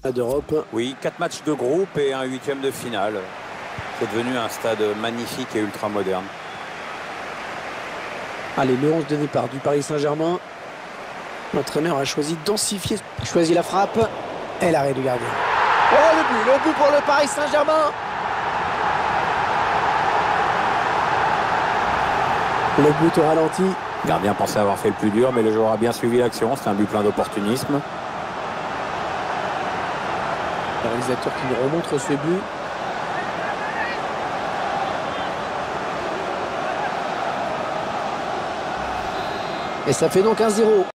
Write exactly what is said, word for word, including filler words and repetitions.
d'Europe. Oui, quatre matchs de groupe et un huitième de finale. C'est devenu un stade magnifique et ultra moderne. Allez, le onze de départ du Paris Saint-Germain. L'entraîneur a choisi de densifier, choisi la frappe et l'arrêt du gardien. Oh, le but, le but pour le Paris Saint-Germain. Le but au ralenti. Le gardien pensait avoir fait le plus dur, mais le joueur a bien suivi l'action. C'est un but plein d'opportunisme. Le réalisateur qui nous remontre ce but. Et ça fait donc un zéro.